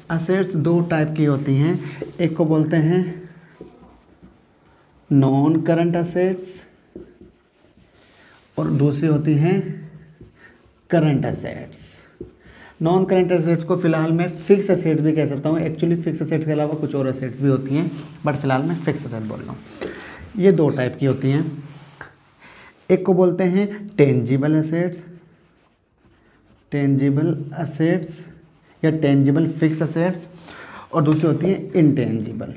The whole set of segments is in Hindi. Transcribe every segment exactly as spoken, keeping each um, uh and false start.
असेट्स दो टाइप की होती हैं, एक को बोलते हैं नॉन करंट असेट्स और दूसरी होती हैं current assets. Non current assets को फिलहाल मैं फिक्स असेट्स भी कह सकता हूँ। एक्चुअली फिक्स असेट्स के अलावा कुछ और असेट्स भी होती हैं, बट फिलहाल मैं फिक्स असेट बोल रहा हूँ। ये दो टाइप की होती हैं, एक को बोलते हैं टेंजिबल असेट्स, टेंजिबल असेट्स या टेंजिबल फिक्स असेट्स, और दूसरी होती है इंटेंजिबल,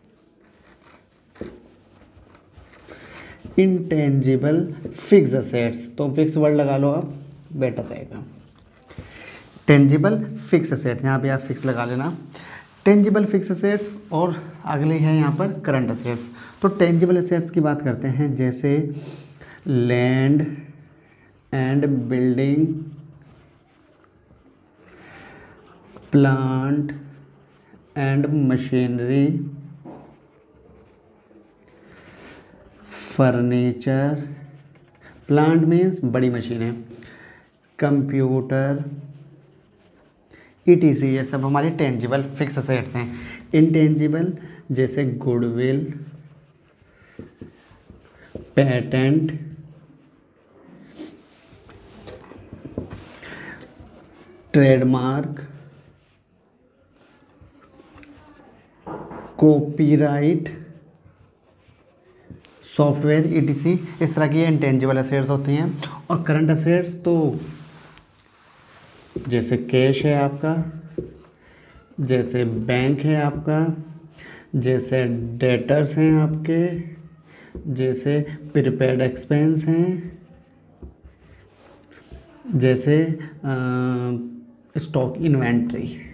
इंटेंजिबल फिक्स असेट्स। तो फिक्स वर्ड लगा लो आप, बेटर रहेगा। टेंजिबल फिक्स असेट्स, यहाँ पे आप फिक्स लगा लेना, टेंजिबल फिक्स असेट्स, और अगले है यहाँ पर करंट असेट्स। तो टेंजिबल असेट्स की बात करते हैं, जैसे land and building, plant and machinery, furniture, plant means बड़ी मशीनें, कंप्यूटर, ईटीसी, ये सब हमारे टेंजिबल फिक्स असेट्स हैं। इंटेंजिबल जैसे goodwill, patent, trademark, copyright, software, ETC, इस तरह की इंटेंजिबल असेट्स होती हैं। और करंट असेट्स तो जैसे कैश है आपका, जैसे बैंक है आपका, जैसे डेटर्स हैं आपके, जैसे प्रीपेड एक्सपेंस हैं, जैसे स्टॉक इन्वेंट्री।